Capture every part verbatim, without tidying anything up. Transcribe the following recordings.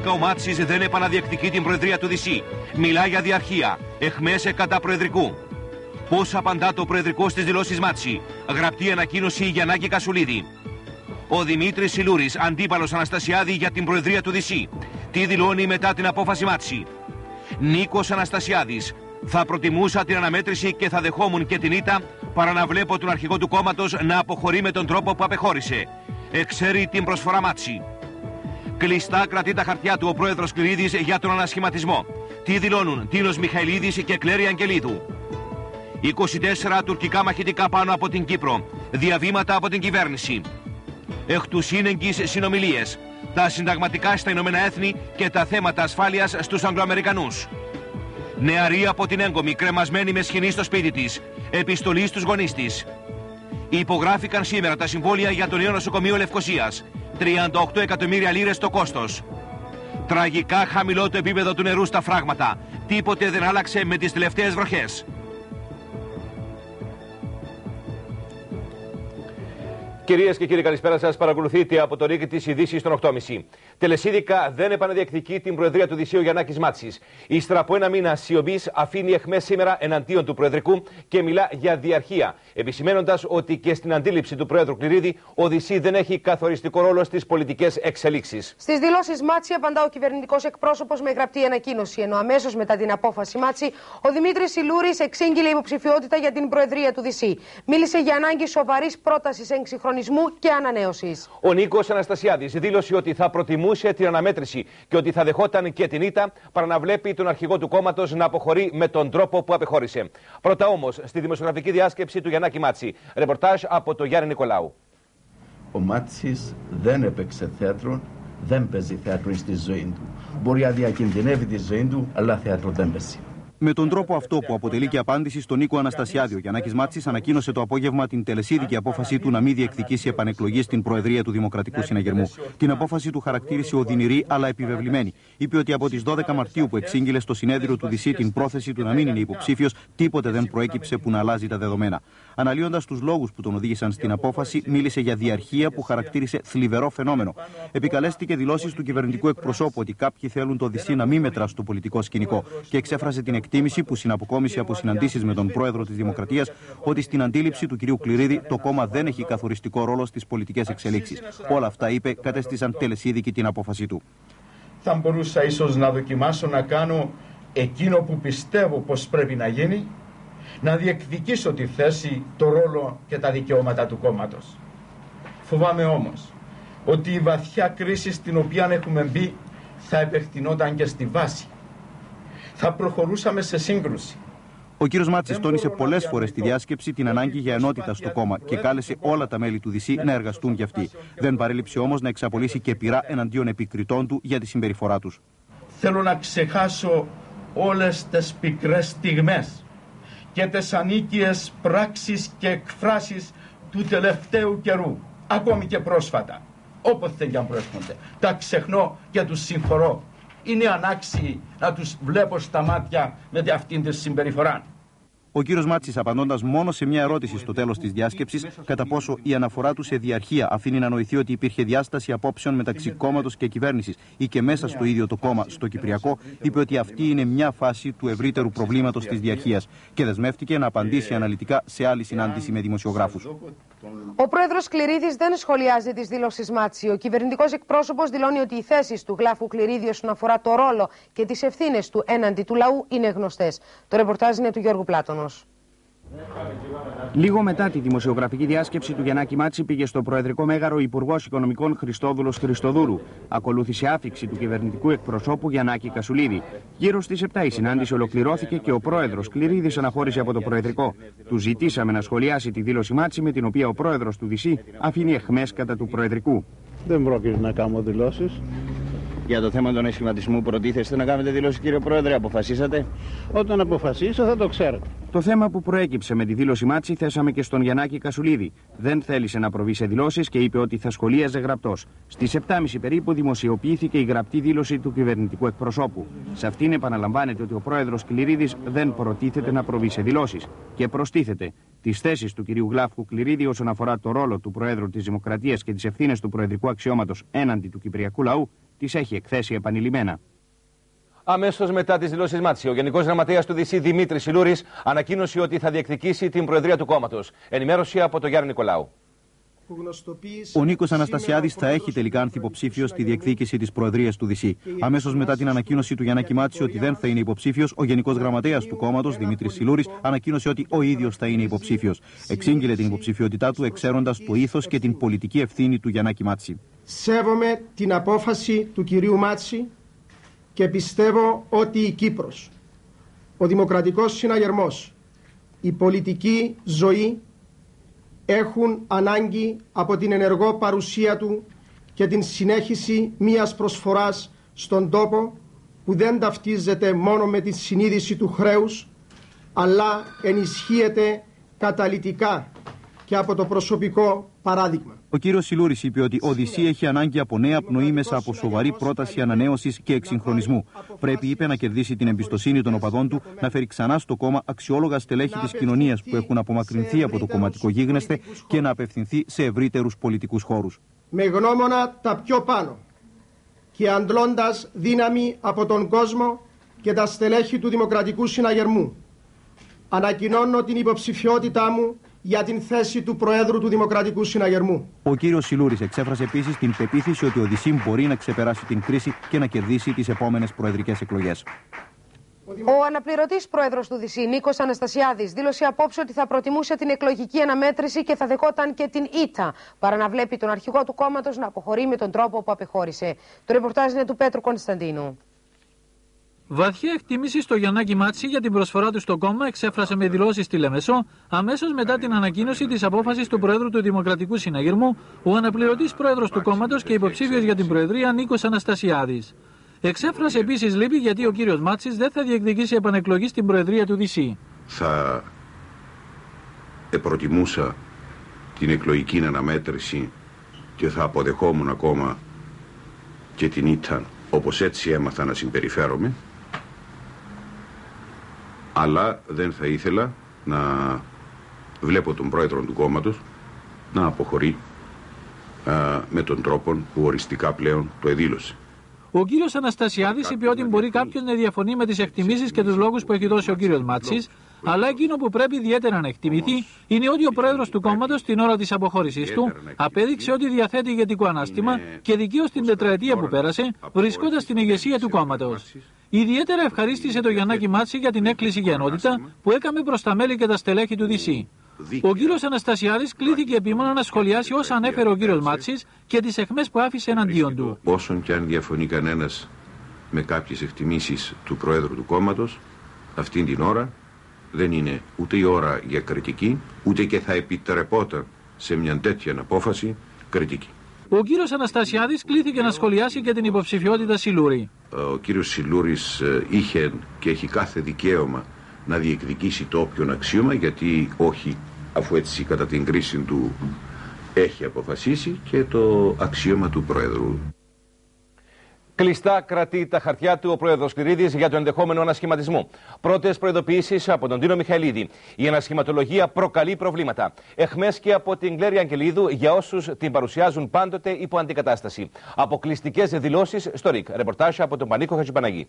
Πραγματικά ο Μάτσης δεν επαναδιεκδικεί την προεδρία του Δυσί. Μιλά για διαρχία. Εχμέσε κατά προεδρικού. Πώς απαντά το προεδρικό στις δηλώσεις Μάτση? Γραπτή ανακοίνωση Γιαννάκη Κασουλίδη. Ο Δημήτρης Σιλούρης, αντίπαλος Αναστασιάδη για την προεδρία του Δυσί. Τι δηλώνει μετά την απόφαση Μάτση? Νίκος Αναστασιάδης. Θα προτιμούσα την αναμέτρηση και θα δεχόμουν και την ήττα παρά να βλέπω τον αρχηγό του κόμματος να αποχωρεί με τον τρόπο που απεχώρησε. Εξαίρει την προσφορά Μάτση. Κλειστά κρατεί τα χαρτιά του ο πρόεδρος Κληρίδης για τον ανασχηματισμό. Τι δηλώνουν Τίνος Μιχαηλίδης και Κλέρη Αγγελίδου? είκοσι τέσσερα τουρκικά μαχητικά πάνω από την Κύπρο. Διαβήματα από την κυβέρνηση. Εκ του σύνεγγυς συνομιλίες. Τα συνταγματικά στα Ηνωμένα Έθνη και τα θέματα ασφάλειας στους Αγγλοαμερικανούς. Νεαρή από την έγκομη, κρεμασμένη με σχοινή στο σπίτι της. Επιστολή στους γονείς της. Υπογράφηκαν σήμερα τα συμβόλαια για το νέο νοσοκομείο Λευκωσίας. τριάντα οκτώ εκατομμύρια λίρες το κόστος. Τραγικά χαμηλό το επίπεδο του νερού στα φράγματα. Τίποτε δεν άλλαξε με τις τελευταίες βροχές. Κυρίες και κύριοι, καλησπέρα σας. Παρακολουθείτε από το ΡΙΚ τις ειδήσεις των οκτώ και μισή. Τελεσίδικα δεν επαναδιεκδικεί την προεδρία του Δυσίου Γιαννάκης Μάτσης. Ύστερα από ένα μήνα σιωπής, αφήνει εχμές σήμερα εναντίον του Προεδρικού και μιλά για διαρχία, επισημένοντας ότι και στην αντίληψη του Πρόεδρου Κληρίδη, ο Δυσί δεν έχει καθοριστικό ρόλο στις πολιτικές εξελίξεις. Στις δηλώσεις Μάτση απαντά ο κυβερνητικός εκπρόσωπος με γραπτή ανακοίνωση, ενώ αμέσως μετά την απόφαση Μάτση, ο Δημήτρης Σιλούρης εξήγηλε υποψηφιότητα για την προεδρία του Δυσί. Μίλησε για ανάγκη σοβαρής πρότασης εξυγχρονισμού και ανανέωσης. Ο Νίκος Αναστασιάδης δήλωσε ότι θα προτιμούσε την αναμέτρηση και ότι θα δεχόταν και την ήττα παρά να βλέπει τον αρχηγό του κόμματος να αποχωρεί με τον τρόπο που απεχώρησε. Πρώτα όμως στη δημοσιογραφική διάσκεψη του Γιαννάκη Μάτση. Ρεπορτάζ από τον Γιάννη Νικολάου. Ο Μάτσης δεν έπαιξε θέατρο, δεν παίζει θέατρο στη ζωή του. Μπορεί να διακινδυνεύει τη ζωή του, αλλά θέατρο δεν παίζει. Με τον τρόπο αυτό που αποτελεί και απάντηση στον Νίκο Αναστασιάδη, ο Γιαννάκης Μάτσης ανακοίνωσε το απόγευμα την τελεσίδικη απόφασή του να μην διεκδικήσει επανεκλογή στην Προεδρία του Δημοκρατικού Συναγερμού. Την απόφαση του χαρακτήρισε οδυνηρή αλλά επιβεβλημένη. Είπε ότι από τις δώδεκα Μαρτίου που εξήγηλε στο συνέδριο του Δυσί την πρόθεση του να μην είναι υποψήφιος, τίποτε δεν προέκυψε που να αλλάζει τα δεδομένα. Αναλύοντας τους λόγους που τον οδήγησαν στην απόφαση, μίλησε για διαρχία που χαρακτήρισε θλιβερό φαινόμενο. Επικαλέστηκε δηλώσεις του κυβερνητικού εκπροσώπου ότι κάποιοι θέλουν το Δυσί να μην μετρά στο πολιτικό σκηνικό και εξέφρασε την εκτίμηση που συναποκόμισε από συναντήσεις με τον πρόεδρο της Δημοκρατίας ότι στην αντίληψη του κυρίου Κληρίδη το κόμμα δεν έχει καθοριστικό ρόλο στις πολιτικές εξελίξεις. Όλα αυτά, είπε, κατέστησαν τελεσίδικη την απόφασή του. Θα μπορούσα ίσως να δοκιμάσω να κάνω εκείνο που πιστεύω πως πρέπει να γίνει, να διεκδικήσω τη θέση, το ρόλο και τα δικαιώματα του κόμματος. Φοβάμαι όμως ότι η βαθιά κρίση στην οποία έχουμε μπει θα επεκτηνόταν και στη βάση. Θα προχωρούσαμε σε σύγκρουση. Ο κύριος Μάτσης τόνισε πολλές φορές στη διάσκεψη την ανάγκη για ενότητα στο κόμμα και κάλεσε όλα τα μέλη του Δυσί να εργαστούν για αυτή. Δεν παρέλειψε όμως να εξαπολύσει και πειρά εναντίον επικριτών του για τη συμπεριφορά τους. Θέλω να ξεχάσω όλες τις πικρές στιγμές και τις ανίκειες πράξεις και εκφράσεις του τελευταίου καιρού, ακόμη και πρόσφατα, όποτε και αν προέρχονται. Τα ξεχνώ και τους συγχωρώ. Είναι ανάξιοι να τους βλέπω στα μάτια με αυτήν τη συμπεριφορά. Ο κύριος Μάτσης, απαντώντας μόνο σε μια ερώτηση στο τέλος της διάσκεψης, κατά πόσο η αναφορά του σε διαρχία αφήνει να νοηθεί ότι υπήρχε διάσταση απόψεων μεταξύ κόμματος και κυβέρνησης ή και μέσα στο ίδιο το κόμμα, στο Κυπριακό, είπε ότι αυτή είναι μια φάση του ευρύτερου προβλήματος της διαρχίας και δεσμεύτηκε να απαντήσει αναλυτικά σε άλλη συνάντηση με δημοσιογράφους. Ο πρόεδρος Κληρίδης δεν σχολιάζει τις δηλώσεις Μάτση. Ο κυβερνητικός εκπρόσωπος δηλώνει ότι οι θέσεις του Γλάφου Κληρίδη όσον αφορά το ρόλο και τις ευθύνες του έναντι του λαού είναι γνωστές. Το ρεπορτάζ είναι του Γιώργου Πλάτωνος. Λίγο μετά τη δημοσιογραφική διάσκεψη του Γιαννάκη Μάτση πήγε στο Προεδρικό Μέγαρο ο Υπουργός Οικονομικών Χριστόδουλος Χριστοδούρου. Ακολούθησε άφιξη του κυβερνητικού εκπροσώπου Γιαννάκη Κασουλίδη. Γύρω στις επτά η συνάντηση ολοκληρώθηκε και ο πρόεδρος Κληρίδης αναχώρησε από το Προεδρικό. Του ζητήσαμε να σχολιάσει τη δήλωση Μάτση με την οποία ο πρόεδρος του Δυσί αφήνει εχμές κατά του Προεδρικού. Δεν πρόκειται να κάνω δηλώσεις. Για το θέμα των εσχηματισμού προτίθεστε να κάνετε δηλώσεις, κύριε Πρόεδρε, αποφασίσατε? Όταν αποφασίσω θα το ξέρω. Το θέμα που προέκυψε με τη δήλωση Μάτση θέσαμε και στον Γιαννάκη Κασουλίδη. Δεν θέλησε να προβεί σε δηλώσεις και είπε ότι θα σχολίαζε γραπτός. Στις επτά και μισή περίπου δημοσιοποιήθηκε η γραπτή δήλωση του κυβερνητικού εκπροσώπου. Σε αυτήν επαναλαμβάνεται ότι ο πρόεδρος Κληρίδης δεν προτίθεται να προβεί σε δηλώσεις. Και προστίθεται τις θέσεις του κυρίου Γλάφου Κληρίδη όσον αφορά το ρόλο του Προέδρου της Δημοκρατίας και τις ευθύνες του προεδρικού αξιώματος έναντι του κυπριακού λαού. τις έχει εκθέσει επανειλημμένα. Αμέσως μετά τις δηλώσεις Μάτση, ο Γενικός Γραμματέας του Δι Σι Δημήτρης Σιλούρης ανακοίνωσε ότι θα διεκδικήσει την Προεδρία του κόμματος. Ενημέρωση από τον Γιάννη Νικολάου. Ο Νίκος Αναστασιάδης θα έχει τελικά ανθυποψήφιος στη διεκδίκηση της Προεδρίας του Δι Σι. Αμέσως μετά την ανακοίνωση του Γιαννάκη Μάτση ότι δεν θα είναι υποψήφιος, ο Γενικός Γραμματέας του κόμματος, Δημήτρης Σιλούρης, ανακοίνωσε ότι ο ίδιος θα είναι υποψήφιος. Εξήγηλε την υποψηφιότητά του εξαίροντας το ήθος και την πολιτική ευθύνη του Γιαννάκη Μάτση. Σέβομαι την απόφαση του κυρίου Μάτση και πιστεύω ότι η Κύπρος, ο δημοκρατικός συναγερμός, η πολιτική ζωή έχουν ανάγκη από την ενεργό παρουσία του και την συνέχιση μιας προσφοράς στον τόπο που δεν ταυτίζεται μόνο με τη συνείδηση του χρέους, αλλά ενισχύεται καταλυτικά και από το προσωπικό παράδειγμα. Ο κύριος Σιλούρης είπε ότι ο Δι Σι έχει ανάγκη από νέα πνοή μέσα από σοβαρή πρόταση ανανέωσης και εξυγχρονισμού. Πρέπει, είπε, να κερδίσει την εμπιστοσύνη των οπαδών του, να φέρει ξανά στο κόμμα αξιόλογα στελέχη της κοινωνίας που έχουν απομακρυνθεί από το κομματικό γίγνεσθε και να απευθυνθεί σε ευρύτερους πολιτικούς χώρους. Με γνώμονα τα πιο πάνω και αντλώντας δύναμη από τον κόσμο και τα στελέχη του Δημοκρατικού Συναγερμού, ανακοινώνω την υποψηφιότητά μου για την θέση του Προέδρου του Δημοκρατικού Συναγερμού. Ο κύριος Σιλούρης εξέφρασε επίσης την πεποίθηση ότι ο Δι Σι μπορεί να ξεπεράσει την κρίση και να κερδίσει τις επόμενες προεδρικές εκλογές. Ο αναπληρωτής πρόεδρος του Δι Σι, Νίκος Αναστασιάδης, δήλωσε απόψε ότι θα προτιμούσε την εκλογική αναμέτρηση και θα δεχόταν και την ήττα, παρά να βλέπει τον αρχηγό του κόμματος να αποχωρεί με τον τρόπο που απεχώρησε. Το ρεπορτάζ είναι του Πέτρου Κωνσταντίνου. Βαθιά εκτίμηση στο Γιαννάκη Μάτση για την προσφορά του στο κόμμα εξέφρασε με δηλώσεις στη Λεμεσό αμέσως μετά την ανακοίνωση της απόφασης του Προέδρου του Δημοκρατικού Συναγερμού, ο αναπληρωτής πρόεδρος του κόμματος και υποψήφιος για την Προεδρία Νίκος Αναστασιάδης. Εξέφρασε επίσης λύπη γιατί ο κύριος Μάτσης δεν θα διεκδικήσει επανεκλογή στην Προεδρία του Δι Σι. Θα προτιμούσα την εκλογική αναμέτρηση και θα αποδεχόμουν ακόμα και την ήττα, όπως έτσι έμαθα να συμπεριφέρομαι, αλλά δεν θα ήθελα να βλέπω τον πρόεδρο του κόμματος να αποχωρεί α, με τον τρόπο που οριστικά πλέον το εδήλωσε. Ο κύριος Αναστασιάδης είπε ότι μπορεί κάποιος να διαφωνεί με τις εκτιμήσεις και τους λόγους που έχει δώσει ο κύριος Μάτσης, αλλά εκείνο που πρέπει ιδιαίτερα να εκτιμηθεί είναι ότι ο πρόεδρος του κόμματος την ώρα της αποχώρησής του απέδειξε ότι διαθέτει ηγετικό ανάστημα και δικαίως την τετραετία που πέρασε βρισκόντας στην ηγεσία του κόμματος. Ιδιαίτερα ευχαρίστησε το Γιαννάκη Μάτση για την έκκληση για ενότητα που έκαμε προς τα μέλη και τα στελέχη του Δι Σι. Ο κύριος Αναστασιάδης κλήθηκε επίμονα να σχολιάσει όσα ανέφερε ο κύριος Μάτσης και τις αιχμές που άφησε εναντίον του. Όσον και αν διαφωνεί κανένας με κάποιες εκτιμήσεις του Προέδρου του κόμματος, αυτήν την ώρα δεν είναι ούτε η ώρα για κριτική, ούτε και θα επιτρεπόταν σε μια τέτοια απόφαση κριτική. Ο κύριος Αναστασιάδης κλήθηκε να σχολιάσει και την υποψηφιότητα Σιλούρη. Ο κύριος Σιλούρης είχε και έχει κάθε δικαίωμα να διεκδικήσει το όποιον αξίωμα, γιατί όχι, αφού έτσι κατά την κρίση του έχει αποφασίσει και το αξίωμα του Πρόεδρου. Κλειστά κρατεί τα χαρτιά του ο πρόεδρος Κληρίδης για το ενδεχόμενο ανασχηματισμό. Πρώτες προειδοποιήσεις από τον Τίνο Μιχαηλίδη. Η ανασχηματολογία προκαλεί προβλήματα. Εχμές και από την Κλέρια Αγγελίδου για όσους την παρουσιάζουν πάντοτε υπό αντικατάσταση. Αποκλειστικές δηλώσεις στο ΡΙΚ. Ρεπορτάζ από τον Πανίκο Χατζηπαναγή.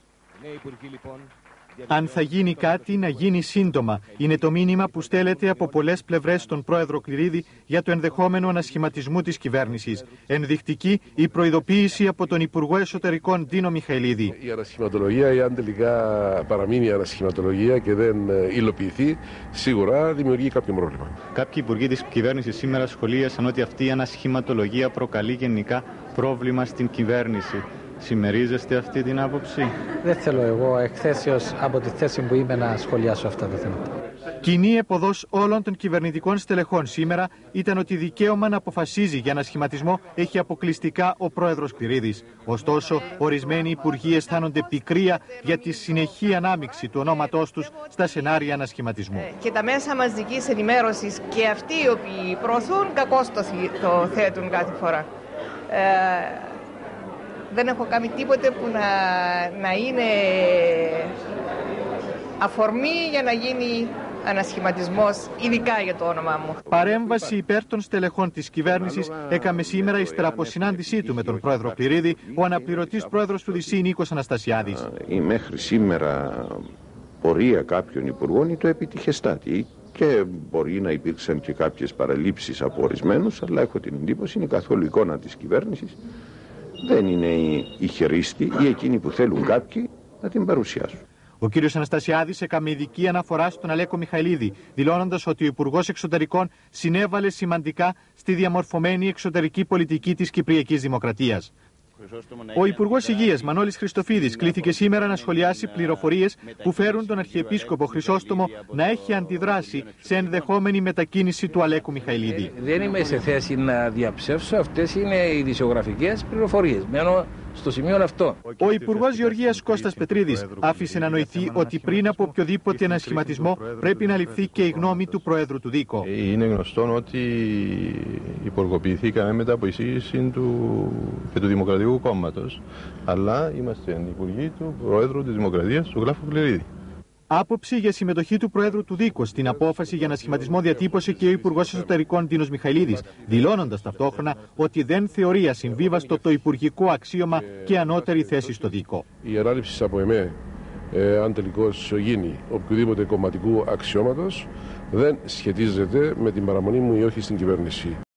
Αν θα γίνει κάτι, να γίνει σύντομα. Είναι το μήνυμα που στέλνεται από πολλές πλευρές στον πρόεδρο Κληρίδη για το ενδεχόμενο ανασχηματισμού της κυβέρνησης. Ενδεικτική η προειδοποίηση από τον Υπουργό Εσωτερικών Τίνο Μιχαηλίδη. Η ανασχηματολογία, ή αν τελικά παραμείνει η ανασχηματολογία και δεν υλοποιηθεί, σίγουρα δημιουργεί κάποιο πρόβλημα. Κάποιοι υπουργοί της κυβέρνησης σήμερα σχολίασαν ότι αυτή η ανασχηματολογία προκαλεί γενικά πρόβλημα στην κυβέρνηση. Συμμερίζεστε αυτή την άποψη? Δεν θέλω εγώ εκθέσεως από τη θέση που είμαι να σχολιάσω αυτά τα θέματα. Κοινή εποδός όλων των κυβερνητικών στελεχών σήμερα ήταν ότι δικαίωμα να αποφασίζει για ανασχηματισμό έχει αποκλειστικά ο πρόεδρος Κληρίδης. Ωστόσο, ορισμένοι υπουργοί αισθάνονται πικρία για τη συνεχή ανάμειξη του ονόματός τους στα σενάρια ανασχηματισμού. Και τα μέσα μαζικής ενημέρωσης και αυτοί οι οποίοι προωθούν κακώς το, το θέτουν κάθε φορά. Ε, Δεν έχω κάνει τίποτε που να, να είναι αφορμή για να γίνει ανασχηματισμός, ειδικά για το όνομά μου. Παρέμβαση υπέρ των στελεχών της κυβέρνησης έκαμε σήμερα ύστερα από συνάντησή του με τον πρόεδρο Κληρίδη ο αναπληρωτής πρόεδρος του ΔΣ Νίκος Αναστασιάδης. Η μέχρι σήμερα πορεία κάποιων υπουργών είναι το επιτυχεστάτη και μπορεί να υπήρξαν και κάποιες παραλήψεις από ορισμένους, αλλά έχω την εντύπωση είναι καθόλου εικόνα της κυβέρνησης. Δεν είναι οι χειρίστοι ή εκείνοι που θέλουν κάποιοι να την παρουσιάσουν. Ο κύριος Αναστασιάδης έκαμε ειδική αναφορά στον Αλέκο Μιχαηλίδη, δηλώνοντας ότι ο Υπουργός Εξωτερικών συνέβαλε σημαντικά στη διαμορφωμένη εξωτερική πολιτική της Κυπριακής Δημοκρατίας. Ο Υπουργός Υγείας Μανώλης Χριστοφίδης κλήθηκε σήμερα να σχολιάσει πληροφορίες που φέρουν τον Αρχιεπίσκοπο Χρυσόστομο να έχει αντιδράσει σε ενδεχόμενη μετακίνηση του Αλέκου Μιχαηλίδη. Δεν είμαι σε θέση να διαψεύσω, αυτές είναι οι ειδησιογραφικές πληροφορίες. Μένω στο σημείο αυτό. Ο Υπουργός Γεωργίας Κώστας Πετρίδης άφησε να νοηθεί ότι πριν από οποιοδήποτε ανασχηματισμό πρέπει να ληφθεί και η γνώμη του Προέδρου του ΔΥΚΟ. Είναι γνωστό ότι υπουργοποιηθήκαμε μετά από εισήγηση του και του Δημοκρατικού Κόμματος, αλλά είμαστε υπουργοί του Προέδρου της Δημοκρατίας, του Γλάφου Κληρίδη. Άποψη για συμμετοχή του Προέδρου του ΔΥΚΟ στην απόφαση για ανασχηματισμό διατύπωσε και ο Υπουργός Εσωτερικών Τίνος Μιχαηλίδης, δηλώνοντας ταυτόχρονα ότι δεν θεωρεί ασυμβίβαστο το υπουργικό αξίωμα και ανώτερη θέση στο ΔΥΚΟ. Η ανάληψη από εμέ, ε, αν τελικώς γίνει οποιοδήποτε κομματικού αξιώματος, δεν σχετίζεται με την παραμονή μου ή όχι στην κυβέρνηση.